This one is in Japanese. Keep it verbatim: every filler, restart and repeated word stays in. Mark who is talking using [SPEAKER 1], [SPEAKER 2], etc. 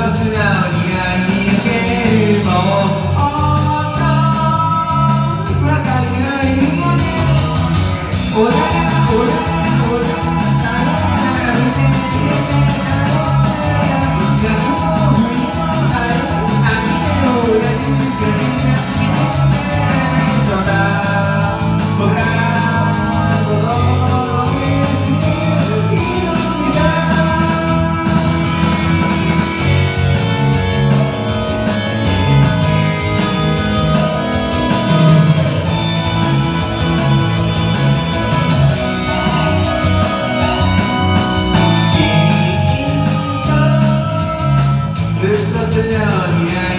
[SPEAKER 1] 素直に会いに行けるも本当に分かり合えるよねオラオラオラさよなら見て見てさよなら夏も冬も春秋でも同じ暮らしが好きでそうだ僕ら心で好きだずっと素直に